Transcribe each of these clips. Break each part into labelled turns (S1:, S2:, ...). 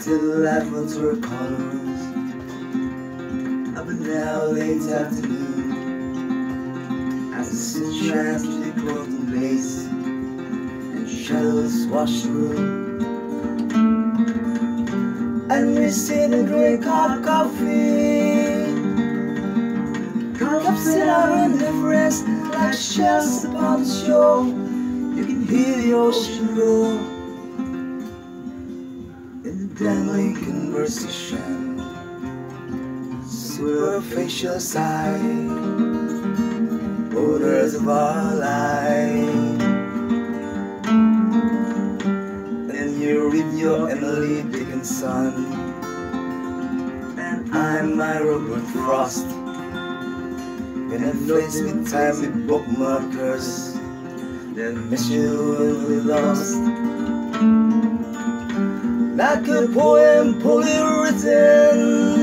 S1: till life was her colors. Up and now late afternoon, as the sun shines through the golden lace and shadows wash the room, and we sit and drink hot coffee. Cups that are indifferent like shells upon the shore. You can hear the ocean roar in the dangling conversation. Superficial side, odors of our life. And you read your Emily Dickinson, and I'm my Robert Frost. In a place with time with bookmarkers, that miss you will be lost. Like a poem poorly written,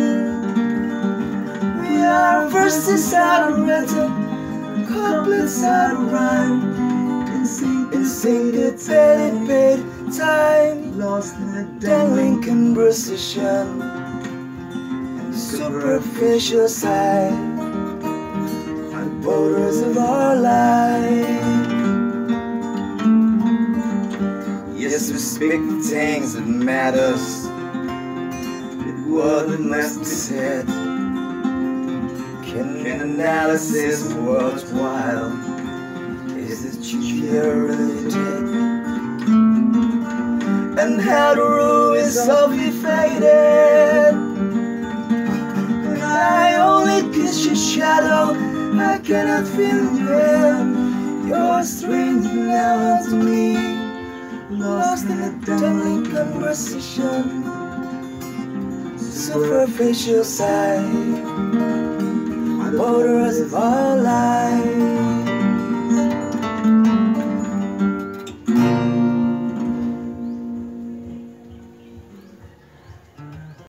S1: we are verses out of rhythm, couplets out of rhyme, in syncopated time, lost in a dangling conversation and superficial side. Borders of our life. Yes, we speak the things that matters, but what must be said. Can an analysis worthwhile? Is the cheer really dead? And how the room is softly faded, and I only kiss your shadow. I cannot feel you. You're strange now to me, lost in a dangling conversation, superficial side, borders of our life.